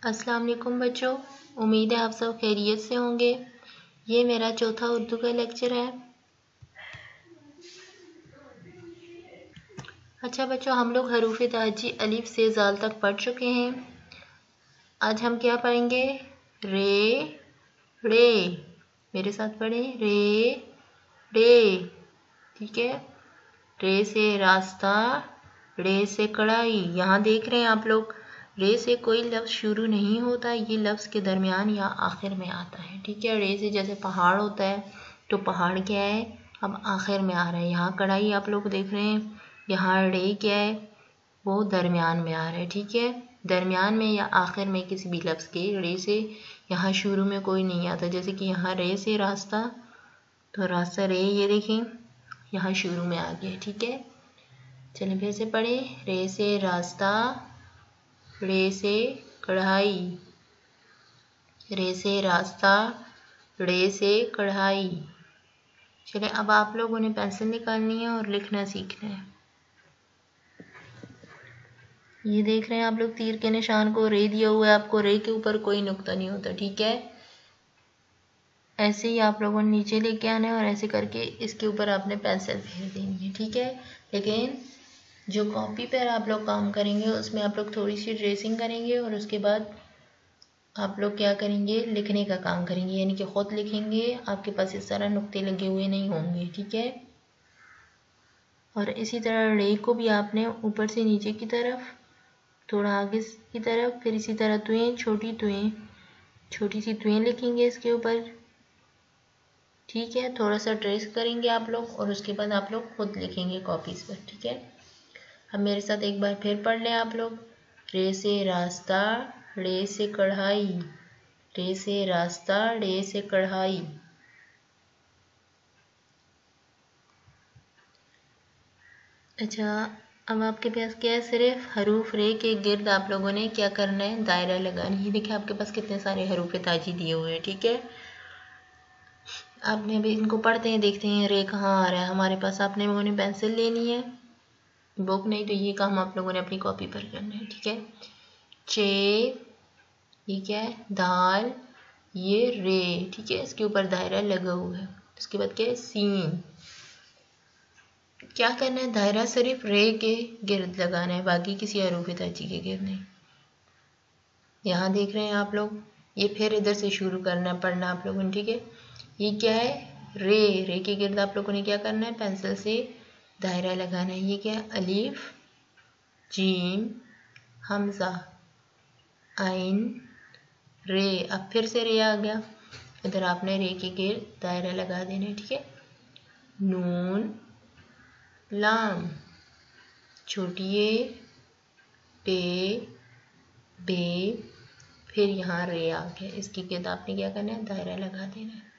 अस्सलाम वालेकुम बच्चों, उम्मीद है आप सब खैरियत से होंगे। ये मेरा चौथा उर्दू का लेक्चर है। अच्छा बच्चों, हम लोग हरूफ ताजी अलिफ से जाल तक पढ़ चुके हैं। आज हम क्या पढ़ेंगे? रे रे। मेरे साथ पढ़ें, रे रे। ठीक है। रे से रास्ता, रे से कढ़ाई। यहाँ देख रहे हैं आप लोग, रे से कोई लफ्ज़ शुरू नहीं होता, ये लफ्ज़ के दरमियान या आखिर में आता है। ठीक है। रे से जैसे पहाड़ होता है तो पहाड़ क्या है, अब आखिर में आ रहा है। यहाँ कढ़ाई आप लोग देख रहे हैं, यहाँ रे क्या है, वो दरमियान में आ रहा है। ठीक है। दरमियान में या आखिर में किसी भी लफ्ज़ के रे से यहाँ शुरू में कोई नहीं आता। जैसे कि यहाँ रे से रास्ता, तो रास्ता रे ये देखें यहाँ शुरू में आ गया। ठीक है। चलिए फिर से पढ़ें। रे से रास्ता, रे से कढ़ाई, रे से रास्ता, रे से कढ़ाई। चलिए अब आप लोगों ने पेंसिल निकालनी है और लिखना सीखना है। ये देख रहे हैं आप लोग तीर के निशान को, रे दिया हुआ है आपको, रे के ऊपर कोई नुक्ता नहीं होता। ठीक है। ऐसे ही आप लोगों ने नीचे लेके आना है और ऐसे करके इसके ऊपर आपने पेंसिल फेर देनी है। ठीक है। लेकिन जो कॉपी पर आप लोग काम करेंगे उसमें आप लोग थोड़ी सी ट्रेसिंग करेंगे और उसके बाद आप लोग क्या करेंगे, लिखने का काम करेंगे, यानी कि खुद लिखेंगे। आपके पास इस तरह नुक्ते लगे हुए नहीं होंगे। ठीक है। और इसी तरह रे को भी आपने ऊपर से नीचे की तरफ, थोड़ा आगे की तरफ, फिर इसी तरह तुएं, छोटी सी तुएं लिखेंगे इसके ऊपर। ठीक है। थोड़ा सा ट्रेस करेंगे आप लोग और उसके बाद आप लोग खुद लिखेंगे कॉपीज पर। ठीक है। अब मेरे साथ एक बार फिर पढ़ लें आप लोग। रे से रास्ता, रे से कढ़ाई, रे से रास्ता, रे से कढ़ाई। अच्छा, अब आपके पास क्या है, सिर्फ हरूफ रे के गिर्द आप लोगों ने क्या करना है, दायरा लगाना है। देखिए आपके पास कितने सारे हरूफ ताजी दिए हुए हैं। ठीक है। आपने अभी इनको पढ़ते हैं, देखते हैं रे कहाँ आ रहा है हमारे पास। आपने लोगों ने पेंसिल लेनी है, बुक नहीं तो ये काम आप लोगों ने अपनी कॉपी पर करना है। ठीक है। चे, ये क्या है, दाल, ये रे। ठीक है। इसके ऊपर दायरा लगा हुआ है। उसके बाद क्या है, सीन। क्या करना है, दायरा सिर्फ रे के गिर्द लगाना है, बाकी किसी हरूफ ताजी के गिर्द नहीं। यहाँ देख रहे हैं आप लोग, ये फिर इधर से शुरू करना पढ़ना आप लोगों ने। ठीक है। ये क्या है, रे। रे के गिर्द आप लोगों ने क्या करना है, पेंसिल से दायरा लगाना है। ये क्या है, अलीफ, जीम, हमजा, आइन, रे। अब फिर से रे आ गया, इधर आपने रे के गिर्द दायरा लगा देना है। ठीक है। नून, लाम, छोटी ए, पे, बे, फिर यहाँ रे आ गया, इसकी गिर्द आपने क्या करना है, दायरा लगा देना है।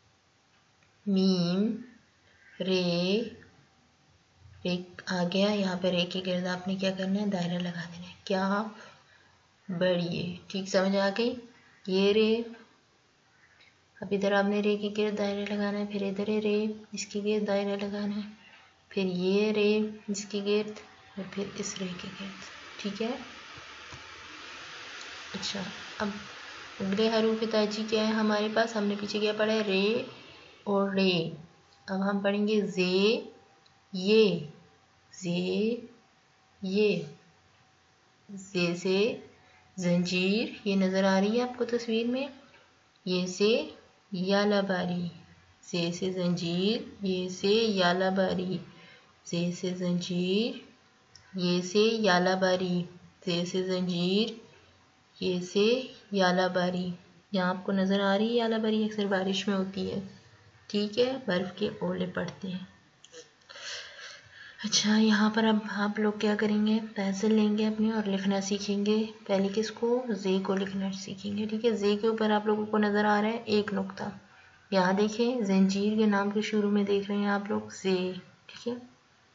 मीम, रे, रे आ गया, यहाँ पे रे के गिर्द आपने क्या करना है, दायरा लगा देना है। क्या, बढ़िए, ठीक समझ आ गई। ये रे, अब इधर आपने रे के गिर्द दायरा लगाना है, फिर इधर है रे, इसके गिर्द दायरा लगाना है, फिर ये रे, इसके गिर्द, और फिर इस रे के गिर्द। ठीक है। अच्छा, अब अगले हरूफ ताजी क्या है हमारे पास, हमने पीछे क्या पढ़ा है, रे और रे। अब हम पढ़ेंगे जे, ये, जे, ये। जे से जंजीर, ये नज़र आ रही है आपको तस्वीर में। ये से यालाबारी, जे से जंजीर, ये से यालाबारी, जे से जंजीर, ये से यालाबारी, जे से जंजीर, ये से यालाबारी। यहाँ आपको नज़र आ रही है यालाबारी, अक्सर बारिश में होती है। ठीक है। बर्फ़ के ओले पड़ते हैं। अच्छा, यहाँ पर अब आप लोग क्या करेंगे, पेंसिल लेंगे अपनी और लिखना सीखेंगे। पहले किसको, जे को लिखना सीखेंगे। ठीक है। जे के ऊपर आप लोगों को नज़र आ रहा है एक नुक्ता, यहाँ देखें, जंजीर के नाम के शुरू में देख रहे हैं आप लोग जे। ठीक है।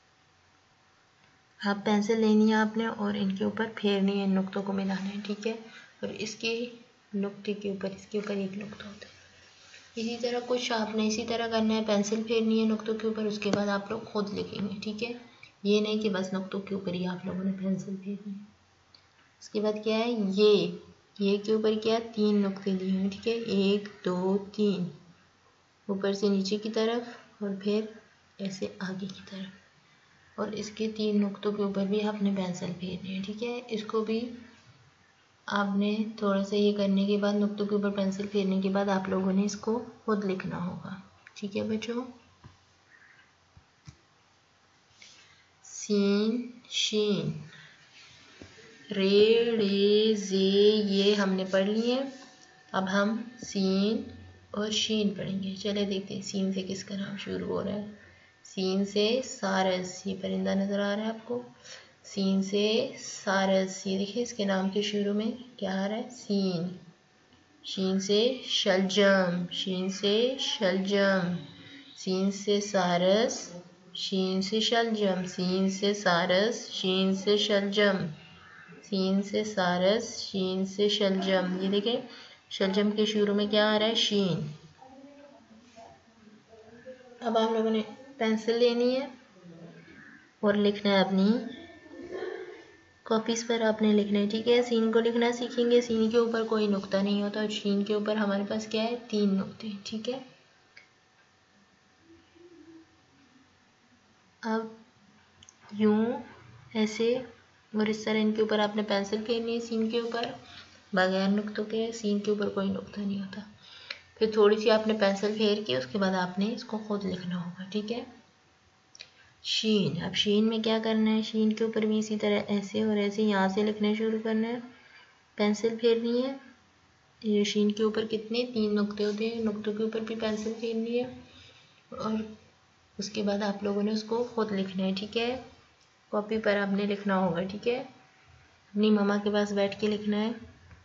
आप पेंसिल लेनी है आपने और इनके ऊपर फेरनी है, इन नुक्तों को मिलाना है। ठीक है। और इसके नुक्ते के ऊपर, इसके ऊपर एक नुक्ता होता है। इसी तरह कुछ आपने इसी तरह करना है, पेंसिल फेरनी है नुक्तों के ऊपर, उसके बाद आप लोग खुद लिखेंगे। ठीक है। ये नहीं कि बस नुक्तों के ऊपर ही आप लोगों ने पेंसिल फेरनी है। उसके बाद क्या है, ये, ये के ऊपर क्या 3 नुक्ते लिए हैं, ठीक है, 1 2 3, ऊपर से नीचे की तरफ और फिर ऐसे आगे की तरफ, और इसके 3 नुक्तों के ऊपर भी आपने पेंसिल फेरनी है, ठीक है। इसको भी आपने थोड़ा सा ये करने के बाद, नुक्तों के ऊपर पेंसिल फेरने के बाद आप लोगों ने इसको खुद लिखना होगा, ठीक है बच्चों। सीन शीन रे रे जे ये हमने पढ़ लिए। अब हम सीन और शीन पढ़ेंगे। चले देखते हैं सीन से किसका नाम शुरू हो रहा है। सीन से सारस, ये परिंदा नजर आ रहा है आपको। सीन से सारस, ये देखिए इसके नाम के शुरू में क्या आ रहा है, सीन। शीन से शलजम, शीन से शलजम, सीन से सारस, शीन से शलजम, सीन से सारस, शीन से शलजम, सीन से सारस, शीन से शलजम। ये देखिए शलजम के शुरू में क्या आ रहा है, शीन। अब आप लोगों ने पेंसिल लेनी है और लिखना है अपनी कॉपीज पर, आपने लिखना है, ठीक है। सीन को लिखना सीखेंगे। सीन के ऊपर कोई नुक्ता नहीं होता और शीन के ऊपर हमारे पास क्या है, 3 नुक्ते, ठीक है। अब यूं ऐसे और इस तरह इनके ऊपर आपने पेंसिल फेरनी है, सीन के ऊपर बगैर नुक्तों के। सीन के ऊपर कोई नुक्ता नहीं होता। फिर थोड़ी सी आपने पेंसिल फेर के उसके बाद आपने इसको खुद लिखना होगा, ठीक है। शीन, अब शीन में क्या करना है, शीन के ऊपर भी इसी तरह ऐसे और ऐसे यहाँ से लिखना शुरू करना है, पेंसिल फेरनी है। ये शीन के ऊपर कितने 3 नुक्ते होते हैं, नुक्तों के ऊपर भी पेंसिल फेरनी है और उसके बाद आप लोगों ने उसको खुद लिखना है, ठीक है। कॉपी पर आपने लिखना होगा, ठीक है। अपनी मम्मा के पास बैठ के लिखना है।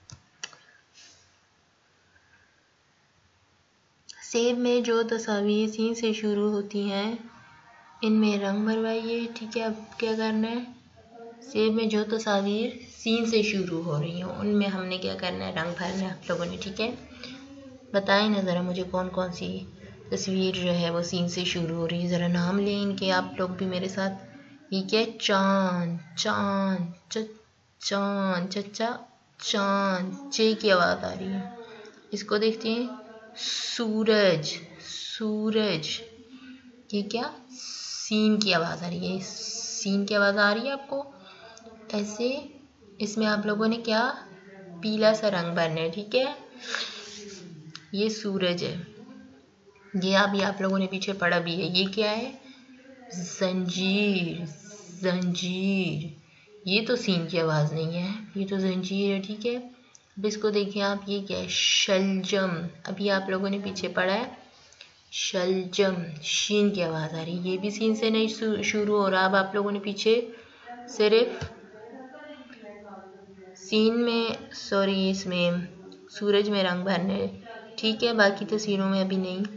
सेब में जो तस्वीर सीन से शुरू होती हैं इनमें रंग भरवाइए, ठीक है। अब क्या करना है, सेब में जो तस्वीर सीन से शुरू हो रही हैं उनमें हमने क्या करना है, रंग भरना है आप लोगों ने, ठीक है। बताएं ना ज़रा मुझे कौन कौन सी तस्वीर जो है वो सीन से शुरू हो रही है, ज़रा नाम लें इनके आप लोग भी मेरे साथ। ये क्या है, चांद, चांद, चांद, चचा चांद, चे की आवाज़ आ रही है। इसको देखते हैं, सूरज, सूरज, ये क्या, सीन की आवाज़ आ रही है, सीन की आवाज़ आ रही है आपको। ऐसे इसमें आप लोगों ने क्या, पीला सा रंग भरना है, ठीक है। ये सूरज है, ये अभी आप लोगों ने पीछे पढ़ा भी है। ये क्या है, जंजीर, जंजीर, ये तो सीन की आवाज़ नहीं है, ये तो जंजीर है, ठीक है। अब इसको देखिए आप, ये क्या है, शलजम, अभी आप लोगों ने पीछे पढ़ा है शलजम, शीन की आवाज़ आ रही है, ये भी सीन से नहीं शुरू हो रहा। अब आप लोगों ने पीछे सिर्फ सीन में, सॉरी, इसमें सूरज में रंग भरने, ठीक है, बाकी तस्वीरों में अभी नहीं।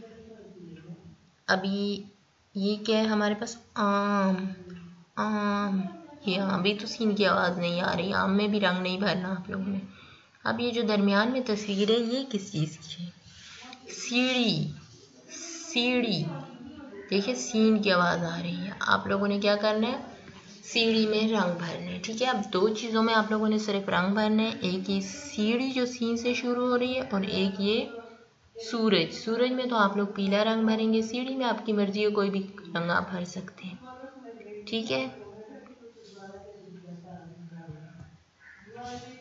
अभी ये क्या है हमारे पास, आम, आम, ये आम भी तो सीन की आवाज़ नहीं आ रही, आम में भी रंग नहीं भरना आप लोगों ने। अब ये जो दरमियान में तस्वीर है ये किस चीज़ की है, सीढ़ी, सीढ़ी, देखिए सीन की आवाज़ आ रही है। आप लोगों ने क्या करना है, सीढ़ी में रंग भरने, ठीक है। अब 2 चीज़ों में आप लोगों ने सिर्फ रंग भरने, एक ये सीढ़ी जो सीन से शुरू हो रही है और एक ये सूरज। सूरज में तो आप लोग पीला रंग भरेंगे, सीढ़ी में आपकी मर्जी है, कोई भी रंग आप भर सकते हैं, ठीक है।